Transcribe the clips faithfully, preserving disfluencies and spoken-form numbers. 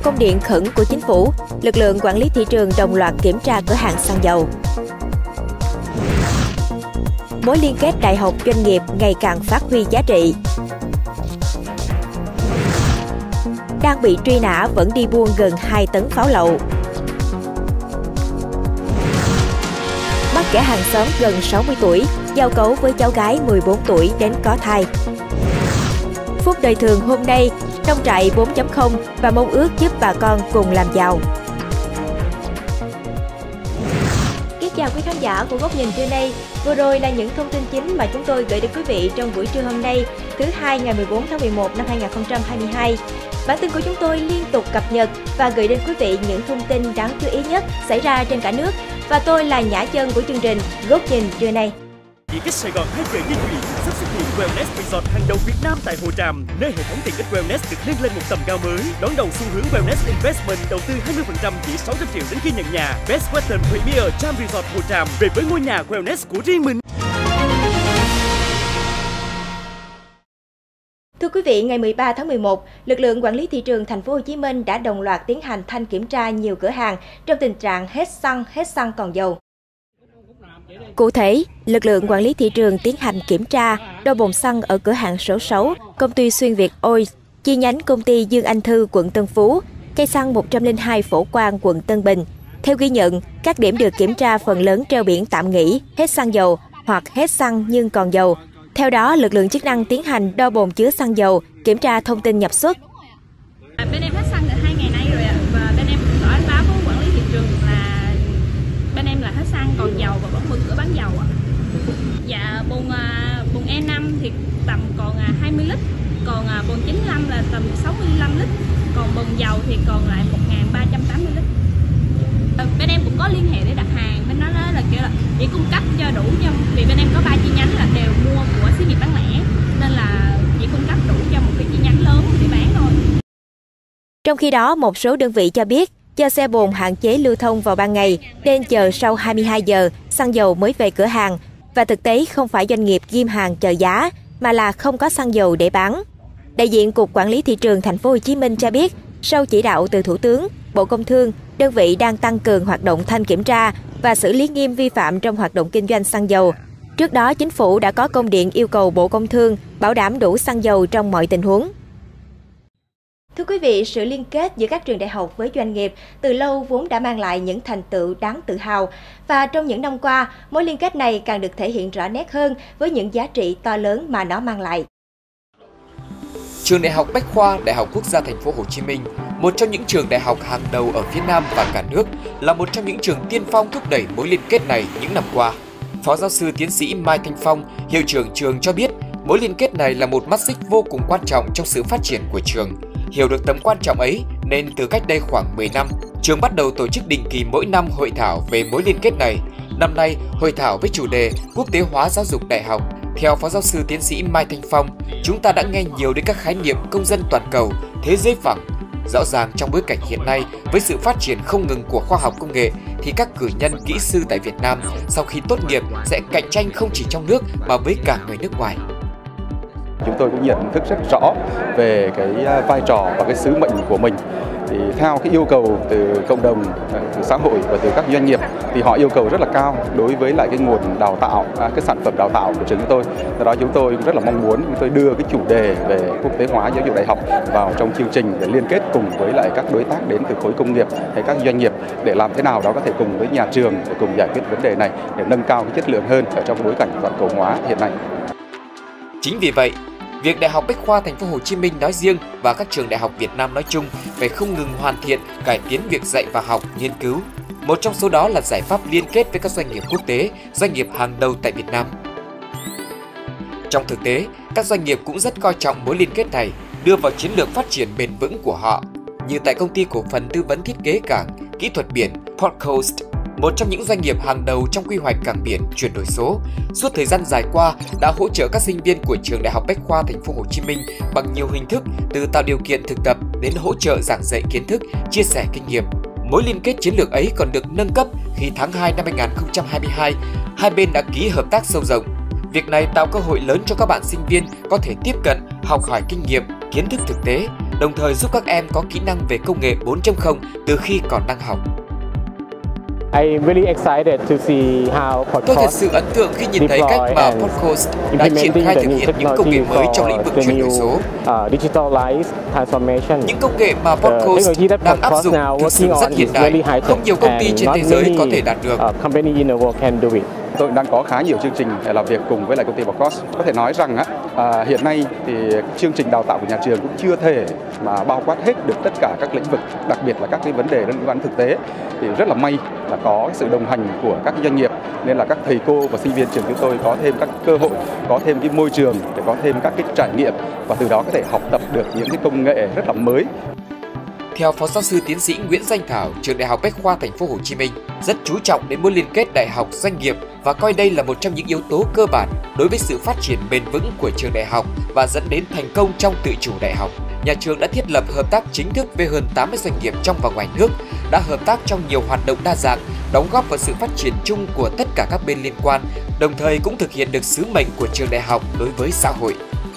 công điện khẩn của chính phủ, lực lượng quản lý thị trường đồng loạt kiểm tra cửa hàng xăng dầu. Mối liên kết đại học doanh nghiệp ngày càng phát huy giá trị. Đang bị truy nã vẫn đi buôn gần hai tấn pháo lậu. Bắt kẻ hàng xóm gần sáu mươi tuổi, giao cấu với cháu gái mười bốn tuổi đến có thai. Phút đời thường hôm nay, nông trại bốn chấm không và mong ước giúp bà con cùng làm giàu. Kính chào quý khán giả của Góc Nhìn trưa nay. Vừa rồi là những thông tin chính mà chúng tôi gửi đến quý vị trong buổi trưa hôm nay, thứ hai ngày mười bốn tháng mười một năm hai nghìn không trăm hai mươi hai. Bản tin của chúng tôi liên tục cập nhật và gửi đến quý vị những thông tin đáng chú ý nhất xảy ra trên cả nước. Và tôi là Nhã Chân của chương trình Góc Nhìn trưa nay. Di tích Sài Gòn hai giờ di chuyển sắp xuất hiện Wellness Resort hàng đầu Việt Nam tại Hồ Tràm, nơi hệ thống tiện ích Wellness được nâng lên một tầm cao mới. Đón đầu xu hướng Wellness Investment đầu tư hai mươi phần trăm chỉ sáu trăm triệu đến khi nhận nhà. Best Western Premier Tram Resort Hồ Tràm về với ngôi nhà Wellness của riêng mình. Thưa quý vị, ngày mười ba tháng mười một, lực lượng quản lý thị trường thành phố Hồ Chí Minh đã đồng loạt tiến hành thanh kiểm tra nhiều cửa hàng trong tình trạng hết xăng, hết xăng còn dầu. Cụ thể, lực lượng quản lý thị trường tiến hành kiểm tra đo bồn xăng ở cửa hàng số sáu, công ty Xuyên Việt Oil, chi nhánh công ty Dương Anh Thư, quận Tân Phú, cây xăng một trăm lẻ hai Phổ Quang, quận Tân Bình. Theo ghi nhận, các điểm được kiểm tra phần lớn treo biển tạm nghỉ hết xăng dầu hoặc hết xăng nhưng còn dầu. Theo đó, lực lượng chức năng tiến hành đo bồn chứa xăng dầu, kiểm tra thông tin nhập xuất. À, bên em hết xăng được hai ngày nay rồi ạ, và bên em cũng có báo với quản lý thị trường là bên em là hết xăng còn dầu và vẫn mở cửa bán dầu ạ. Dạ, bồn bồn E năm thì tầm còn hai mươi lít, còn bồn chín mươi lăm là tầm sáu mươi lăm lít, còn bồn dầu thì còn lại một nghìn ba trăm tám mươi lít. À, bên em cũng có liên hệ để đặt hàng, bên đó là kiểu là chỉ cung cấp cho đủ cho, vì bên em có ba chi nhánh là đều mua của xí nghiệp bán lẻ nên là chỉ cung cấp đủ cho một cái chi nhánh lớn để bán thôi. Trong khi đó, một số đơn vị cho biết do xe bồn hạn chế lưu thông vào ban ngày nên chờ sau hai mươi hai giờ xăng dầu mới về cửa hàng, và thực tế không phải doanh nghiệp ghim hàng chờ giá mà là không có xăng dầu để bán. Đại diện Cục Quản lý thị trường thành phố Hồ Chí Minh cho biết, sau chỉ đạo từ Thủ tướng, Bộ Công Thương, đơn vị đang tăng cường hoạt động thanh kiểm tra và xử lý nghiêm vi phạm trong hoạt động kinh doanh xăng dầu. Trước đó, Chính phủ đã có công điện yêu cầu Bộ Công Thương bảo đảm đủ xăng dầu trong mọi tình huống. Thưa quý vị, sự liên kết giữa các trường đại học với doanh nghiệp từ lâu vốn đã mang lại những thành tựu đáng tự hào. Và trong những năm qua, mối liên kết này càng được thể hiện rõ nét hơn với những giá trị to lớn mà nó mang lại. Trường Đại học Bách khoa Đại học Quốc gia Thành phố Hồ Chí Minh, một trong những trường đại học hàng đầu ở phía Nam và cả nước, là một trong những trường tiên phong thúc đẩy mối liên kết này những năm qua. Phó giáo sư tiến sĩ Mai Thanh Phong, hiệu trưởng trường cho biết, mối liên kết này là một mắt xích vô cùng quan trọng trong sự phát triển của trường. Hiểu được tầm quan trọng ấy nên từ cách đây khoảng mười năm, trường bắt đầu tổ chức định kỳ mỗi năm hội thảo về mối liên kết này. Năm nay, hội thảo với chủ đề Quốc tế hóa giáo dục đại học. Theo Phó giáo sư tiến sĩ Mai Thanh Phong, chúng ta đã nghe nhiều đến các khái niệm công dân toàn cầu, thế giới phẳng. Rõ ràng trong bối cảnh hiện nay, với sự phát triển không ngừng của khoa học công nghệ, thì các cử nhân kỹ sư tại Việt Nam sau khi tốt nghiệp sẽ cạnh tranh không chỉ trong nước mà với cả người nước ngoài. Chúng tôi cũng nhận thức rất rõ về cái vai trò và cái sứ mệnh của mình. Thì theo cái yêu cầu từ cộng đồng, từ xã hội và từ các doanh nghiệp thì họ yêu cầu rất là cao đối với lại cái nguồn đào tạo, cái sản phẩm đào tạo của trường chúng tôi. Do đó chúng tôi cũng rất là mong muốn chúng tôi đưa cái chủ đề về quốc tế hóa giáo dục đại học vào trong chương trình để liên kết cùng với lại các đối tác đến từ khối công nghiệp hay các doanh nghiệp để làm thế nào đó có thể cùng với nhà trường để cùng giải quyết vấn đề này để nâng cao cái chất lượng hơn ở trong bối cảnh toàn cầu hóa hiện nay. Chính vì vậy, việc Đại học Bách khoa Thành phố Hồ Chí Minh nói riêng và các trường đại học Việt Nam nói chung phải không ngừng hoàn thiện, cải tiến việc dạy và học, nghiên cứu. Một trong số đó là giải pháp liên kết với các doanh nghiệp quốc tế, doanh nghiệp hàng đầu tại Việt Nam. Trong thực tế, các doanh nghiệp cũng rất coi trọng mối liên kết này, đưa vào chiến lược phát triển bền vững của họ, như tại công ty cổ phần tư vấn thiết kế cảng, kỹ thuật biển Port Coast, một trong những doanh nghiệp hàng đầu trong quy hoạch cảng biển chuyển đổi số. Suốt thời gian dài qua đã hỗ trợ các sinh viên của trường Đại học Bách khoa Thành phố Hồ Chí Minh bằng nhiều hình thức, từ tạo điều kiện thực tập đến hỗ trợ giảng dạy kiến thức, chia sẻ kinh nghiệm. Mối liên kết chiến lược ấy còn được nâng cấp khi tháng hai năm hai nghìn không trăm hai mươi hai, hai bên đã ký hợp tác sâu rộng. Việc này tạo cơ hội lớn cho các bạn sinh viên có thể tiếp cận, học hỏi kinh nghiệm, kiến thức thực tế, đồng thời giúp các em có kỹ năng về công nghệ bốn chấm không từ khi còn đang học. I'm really excited to see how podcast Tôi thật sự ấn tượng khi nhìn thấy cách mà podcast đã triển khai thực hiện những công nghệ mới trong lĩnh vực chuyển đổi số. Những công nghệ mà podcast đang áp dụng thực sự rất hiện đại, không nhiều công ty trên thế giới có thể đạt được. Tôi đang có khá nhiều chương trình để làm việc cùng với lại công ty Podcast. Có thể nói rằng á, à, hiện nay thì chương trình đào tạo của nhà trường cũng chưa thể mà bao quát hết được tất cả các lĩnh vực, đặc biệt là các cái vấn đề liên quan thực tế. Thì rất là may là có sự đồng hành của các doanh nghiệp, nên là các thầy cô và sinh viên trường chúng tôi có thêm các cơ hội, có thêm cái môi trường để có thêm các cái trải nghiệm và từ đó có thể học tập được những cái công nghệ rất là mới. Theo Phó Giáo sư Tiến sĩ Nguyễn Danh Thảo, Trường Đại học Bách khoa Thành phố Hồ Chí Minh, rất chú trọng đến mối liên kết đại học doanh nghiệp và coi đây là một trong những yếu tố cơ bản đối với sự phát triển bền vững của trường đại học và dẫn đến thành công trong tự chủ đại học. Nhà trường đã thiết lập hợp tác chính thức với hơn tám mươi doanh nghiệp trong và ngoài nước, đã hợp tác trong nhiều hoạt động đa dạng, đóng góp vào sự phát triển chung của tất cả các bên liên quan, đồng thời cũng thực hiện được sứ mệnh của trường đại học đối với xã hội.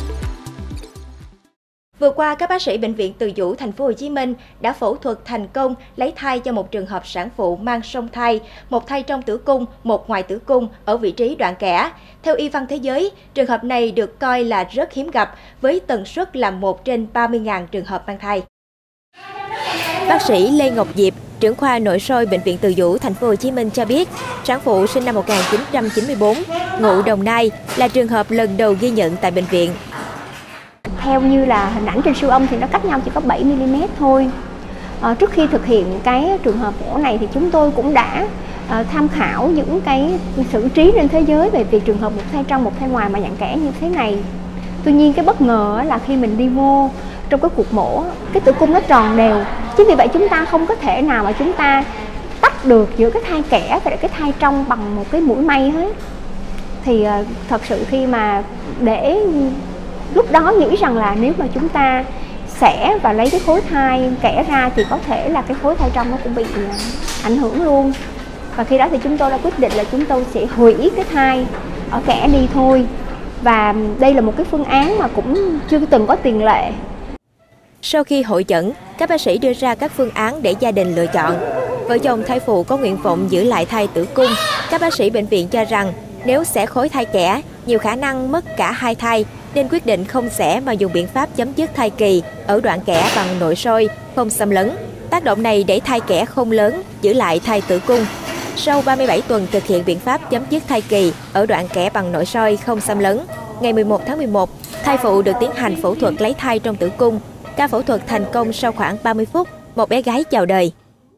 Vừa qua, các bác sĩ bệnh viện Từ Dũ, Thành phố Hồ Chí Minh đã phẫu thuật thành công lấy thai cho một trường hợp sản phụ mang song thai, một thai trong tử cung, một ngoài tử cung ở vị trí đoạn kẽ. Theo Y văn Thế giới, trường hợp này được coi là rất hiếm gặp với tần suất là một trên ba mươi nghìn trường hợp mang thai. Bác sĩ Lê Ngọc Diệp, trưởng khoa nội soi bệnh viện Từ Dũ, Thành phố Hồ Chí Minh cho biết, sản phụ sinh năm một nghìn chín trăm chín mươi tư, ngụ Đồng Nai là trường hợp lần đầu ghi nhận tại bệnh viện. Theo như là hình ảnh trên siêu âm thì nó cách nhau chỉ có bảy mi li mét thôi. À, trước khi thực hiện cái trường hợp mổ này thì chúng tôi cũng đã à, tham khảo những cái xử trí trên thế giới về việc trường hợp một thai trong một thai ngoài mà dạng kẽ như thế này. Tuy nhiên cái bất ngờ là khi mình đi vô trong cái cuộc mổ, cái tử cung nó tròn đều. Chính vì vậy chúng ta không có thể nào mà chúng ta tách được giữa cái thai kẽ và cái thai trong bằng một cái mũi may hết. Thì à, thật sự khi mà để lúc đó nghĩ rằng là nếu mà chúng ta xẻ và lấy cái khối thai kẽ ra thì có thể là cái khối thai trong nó cũng bị ảnh hưởng luôn. Và khi đó thì chúng tôi đã quyết định là chúng tôi sẽ hủy cái thai ở kẽ đi thôi. Và đây là một cái phương án mà cũng chưa từng có tiền lệ. Sau khi hội chẩn, các bác sĩ đưa ra các phương án để gia đình lựa chọn. Vợ chồng thai phụ có nguyện vọng giữ lại thai tử cung. Các bác sĩ bệnh viện cho rằng nếu xẻ khối thai kẽ, nhiều khả năng mất cả hai thai, nên quyết định không xẻ mà dùng biện pháp chấm dứt thai kỳ ở đoạn kẽ bằng nội soi, không xâm lấn. Tác động này để thai kẽ không lớn, giữ lại thai tử cung. Sau ba mươi bảy tuần thực hiện biện pháp chấm dứt thai kỳ ở đoạn kẽ bằng nội soi không xâm lấn, ngày mười một tháng mười một, thai phụ được tiến hành phẫu thuật lấy thai trong tử cung. Ca phẫu thuật thành công sau khoảng ba mươi phút, một bé gái chào đời.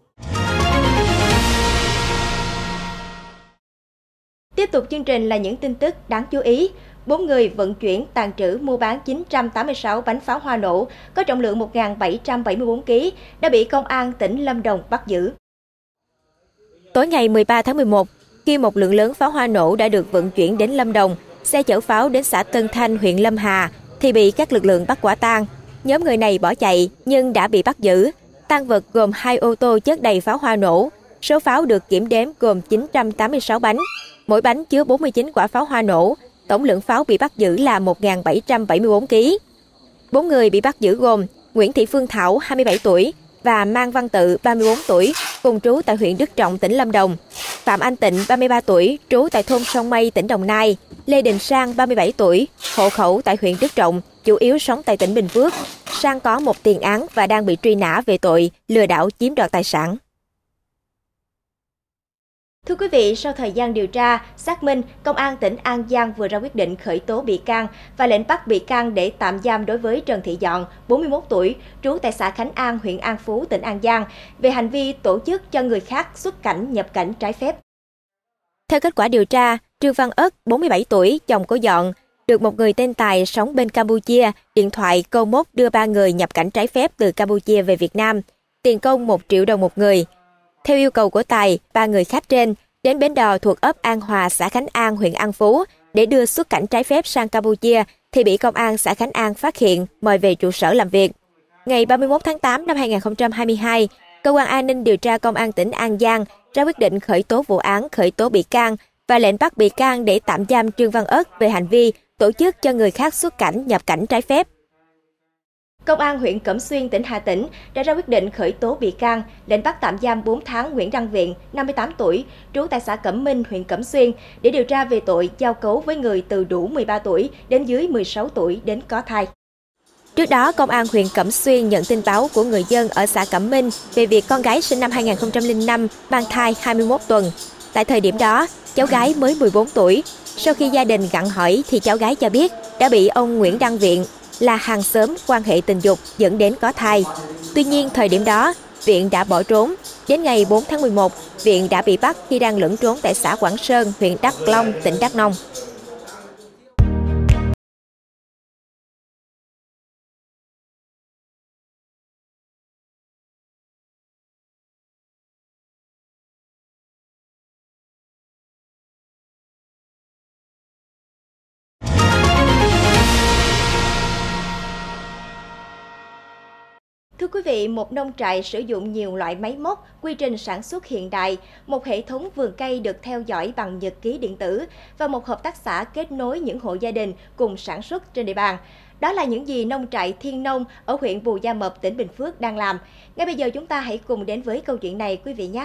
Tiếp tục chương trình là những tin tức đáng chú ý. Bốn người vận chuyển, tàng trữ, mua bán chín trăm tám mươi sáu bánh pháo hoa nổ có trọng lượng một nghìn bảy trăm bảy mươi tư ki lô gam đã bị Công an tỉnh Lâm Đồng bắt giữ. Tối ngày mười ba tháng mười một, khi một lượng lớn pháo hoa nổ đã được vận chuyển đến Lâm Đồng, xe chở pháo đến xã Tân Thanh, huyện Lâm Hà thì bị các lực lượng bắt quả tang. Nhóm người này bỏ chạy nhưng đã bị bắt giữ. Tang vật gồm hai ô tô chất đầy pháo hoa nổ. Số pháo được kiểm đếm gồm chín trăm tám mươi sáu bánh, mỗi bánh chứa bốn mươi chín quả pháo hoa nổ. Tổng lượng pháo bị bắt giữ là một nghìn bảy trăm bảy mươi tư ki lô gam. Bốn người bị bắt giữ gồm Nguyễn Thị Phương Thảo, hai mươi bảy tuổi, và Mang Văn Tự, ba mươi tư tuổi, cùng trú tại huyện Đức Trọng, tỉnh Lâm Đồng. Phạm Anh Tịnh, ba mươi ba tuổi, trú tại thôn Sông Mây, tỉnh Đồng Nai. Lê Đình Sang, ba mươi bảy tuổi, hộ khẩu tại huyện Đức Trọng, chủ yếu sống tại tỉnh Bình Phước. Sang có một tiền án và đang bị truy nã về tội lừa đảo chiếm đoạt tài sản. Thưa quý vị, sau thời gian điều tra, xác minh, Công an tỉnh An Giang vừa ra quyết định khởi tố bị can và lệnh bắt bị can để tạm giam đối với Trần Thị Dọn, bốn mươi mốt tuổi, trú tại xã Khánh An, huyện An Phú, tỉnh An Giang, về hành vi tổ chức cho người khác xuất cảnh, nhập cảnh trái phép. Theo kết quả điều tra, Trương Văn Ất, bốn mươi bảy tuổi, chồng của Dọn, được một người tên Tài sống bên Campuchia điện thoại câu mốt đưa ba người nhập cảnh trái phép từ Campuchia về Việt Nam, tiền công một triệu đồng một người. Theo yêu cầu của Tài, ba người khách trên đến bến đò thuộc ấp An Hòa, xã Khánh An, huyện An Phú để đưa xuất cảnh trái phép sang Campuchia thì bị Công an xã Khánh An phát hiện, mời về trụ sở làm việc. Ngày ba mươi mốt tháng tám năm hai nghìn không trăm hai mươi hai, Cơ quan An ninh điều tra Công an tỉnh An Giang ra quyết định khởi tố vụ án khởi tố bị can và lệnh bắt bị can để tạm giam Trương Văn Ất về hành vi tổ chức cho người khác xuất cảnh, nhập cảnh trái phép. Công an huyện Cẩm Xuyên, tỉnh Hà Tĩnh đã ra quyết định khởi tố bị can, lệnh bắt tạm giam bốn tháng Nguyễn Đăng Viện, năm mươi tám tuổi, trú tại xã Cẩm Minh, huyện Cẩm Xuyên, để điều tra về tội giao cấu với người từ đủ mười ba tuổi đến dưới mười sáu tuổi đến có thai. Trước đó, Công an huyện Cẩm Xuyên nhận tin báo của người dân ở xã Cẩm Minh về việc con gái sinh năm hai nghìn không trăm lẻ năm mang thai hai mươi mốt tuần. Tại thời điểm đó, cháu gái mới mười bốn tuổi. Sau khi gia đình gặng hỏi thì cháu gái cho biết đã bị ông Nguyễn Đăng Viện là hàng xóm quan hệ tình dục dẫn đến có thai. Tuy nhiên, thời điểm đó, Viện đã bỏ trốn. Đến ngày bốn tháng mười một, Viện đã bị bắt khi đang lẫn trốn tại xã Quảng Sơn, huyện Đắk Long, tỉnh Đắk Nông. Thưa quý vị, một nông trại sử dụng nhiều loại máy móc, quy trình sản xuất hiện đại, một hệ thống vườn cây được theo dõi bằng nhật ký điện tử và một hợp tác xã kết nối những hộ gia đình cùng sản xuất trên địa bàn. Đó là những gì nông trại Thiên Nông ở huyện Bù Gia Mập, tỉnh Bình Phước đang làm. Ngay bây giờ chúng ta hãy cùng đến với câu chuyện này quý vị nhé.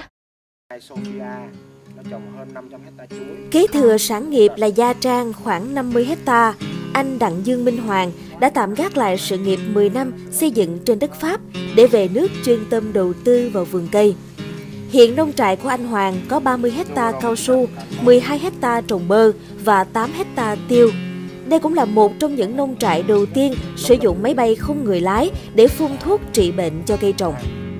Kế thừa sản nghiệp là gia trang khoảng năm mươi héc ta. Anh Đặng Dương Minh Hoàng đã tạm gác lại sự nghiệp mười năm xây dựng trên đất Pháp để về nước chuyên tâm đầu tư vào vườn cây. Hiện nông trại của anh Hoàng có ba mươi héc ta cao su, mười hai héc ta trồng bơ và tám héc ta tiêu. Đây cũng là một trong những nông trại đầu tiên sử dụng máy bay không người lái để phun thuốc trị bệnh cho cây trồng.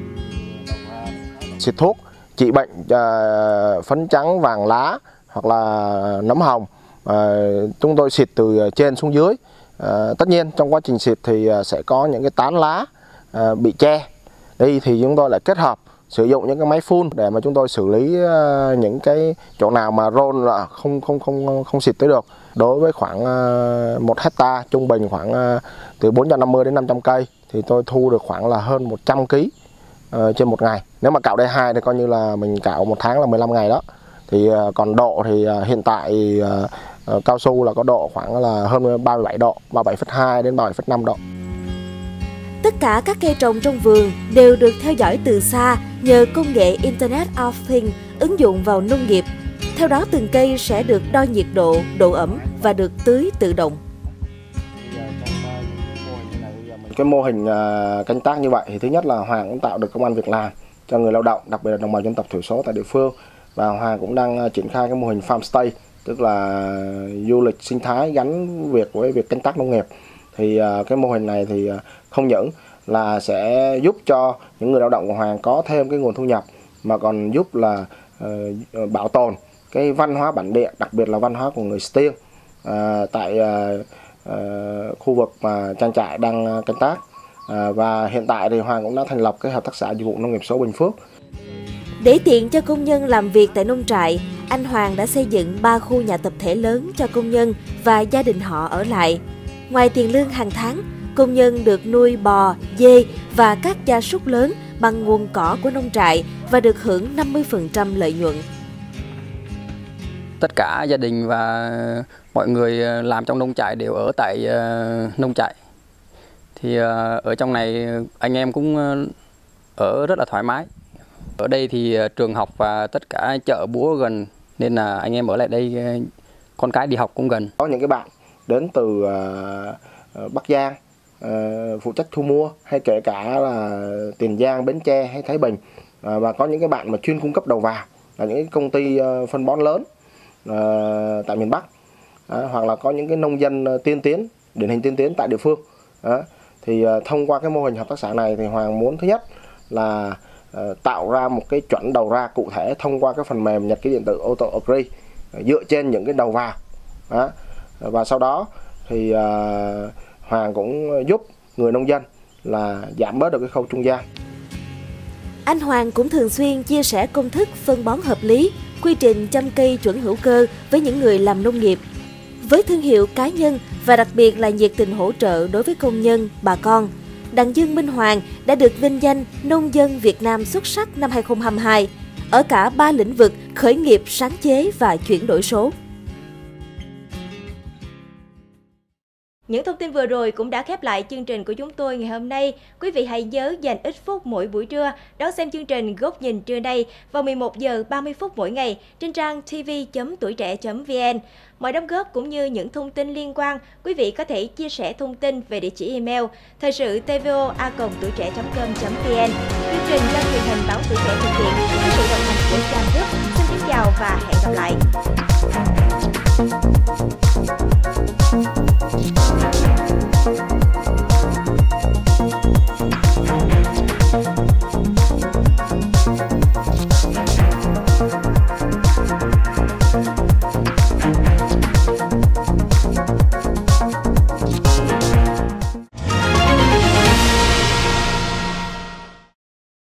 Xịt thuốc trị bệnh uh, phấn trắng, vàng lá hoặc là nấm hồng. Uh, chúng tôi xịt từ trên xuống dưới. Uh, tất nhiên trong quá trình xịt thì uh, sẽ có những cái tán lá uh, bị che. Đây thì chúng tôi lại kết hợp sử dụng những cái máy phun để mà chúng tôi xử lý uh, những cái chỗ nào mà rôn là không không không không xịt tới được. Đối với khoảng uh, một hecta trung bình khoảng uh, từ bốn trăm năm mươi đến năm trăm cây thì tôi thu được khoảng là hơn một trăm ki lô gam uh, trên một ngày. Nếu mà cạo D hai thì coi như là mình cạo một tháng là mười lăm ngày đó. Thì uh, còn độ thì uh, hiện tại uh, uh, cao su là có độ khoảng là hơn ba mươi bảy độ, ba mươi bảy phẩy hai đến ba mươi bảy phẩy năm độ. Tất cả các cây trồng trong vườn đều được theo dõi từ xa nhờ công nghệ Internet of Things ứng dụng vào nông nghiệp. Theo đó, từng cây sẽ được đo nhiệt độ, độ ẩm và được tưới tự động. Cái mô hình uh, canh tác như vậy thì thứ nhất là Hoàng cũng tạo được công ăn việc làm cho người lao động, đặc biệt là đồng bào dân tộc thiểu số tại địa phương. Và Hoàng cũng đang uh, triển khai cái mô hình farmstay, tức là du lịch sinh thái gắn việc với việc canh tác nông nghiệp. Thì uh, cái mô hình này thì uh, không những là sẽ giúp cho những người lao động của Hoàng có thêm cái nguồn thu nhập, mà còn giúp là uh, bảo tồn cái văn hóa bản địa, đặc biệt là văn hóa của người Stiêng uh, tại uh, uh, khu vực mà trang trại đang canh tác. Uh, và hiện tại thì Hoàng cũng đã thành lập cái hợp tác xã dịch vụ nông nghiệp số Bình Phước. Để tiện cho công nhân làm việc tại nông trại, anh Hoàng đã xây dựng ba khu nhà tập thể lớn cho công nhân và gia đình họ ở lại. Ngoài tiền lương hàng tháng, công nhân được nuôi bò, dê và các gia súc lớn bằng nguồn cỏ của nông trại và được hưởng năm mươi phần trăm lợi nhuận. Tất cả gia đình và mọi người làm trong nông trại đều ở tại nông trại. Thì ở trong này anh em cũng ở rất là thoải mái. Ở đây thì trường học và tất cả chợ búa gần nên là anh em ở lại đây, con cái đi học cũng gần. Có những cái bạn đến từ uh, Bắc Giang uh, phụ trách thu mua, hay kể cả là Tiền Giang, Bến Tre hay Thái Bình, uh, và có những cái bạn mà chuyên cung cấp đầu vào là những cái công ty uh, phân bón lớn uh, tại miền Bắc, uh, hoặc là có những cái nông dân uh, tiên tiến, điển hình tiên tiến tại địa phương. Uh, thì uh, thông qua cái mô hình hợp tác xã này thì Hoàng muốn thứ nhất là uh, tạo ra một cái chuẩn đầu ra cụ thể thông qua cái phần mềm nhật ký điện tử Auto Agree uh, dựa trên những cái đầu vào. Uh, và sau đó thì uh, Hoàng cũng giúp người nông dân là giảm bớt được cái khâu trung gian. Anh Hoàng cũng thường xuyên chia sẻ công thức phân bón hợp lý, quy trình chăm cây chuẩn hữu cơ với những người làm nông nghiệp. Với thương hiệu cá nhân và đặc biệt là nhiệt tình hỗ trợ đối với công nhân, bà con, Đặng Dương Minh Hoàng đã được vinh danh Nông dân Việt Nam xuất sắc năm hai không hai hai ở cả ba lĩnh vực khởi nghiệp, sáng chế và chuyển đổi số. Những thông tin vừa rồi cũng đã khép lại chương trình của chúng tôi ngày hôm nay. Quý vị hãy nhớ dành ít phút mỗi buổi trưa đón xem chương trình Góc nhìn trưa nay vào mười một giờ ba mươi phút mỗi ngày trên trang t v chấm tuổi trẻ chấm v n. Mọi đóng góp cũng như những thông tin liên quan, quý vị có thể chia sẻ thông tin về địa chỉ email thời sự tvo a còng tuổi trẻ chấm com chấm vn. Chương trình do truyền hình báo Tuổi Trẻ thực hiện với sự đồng hành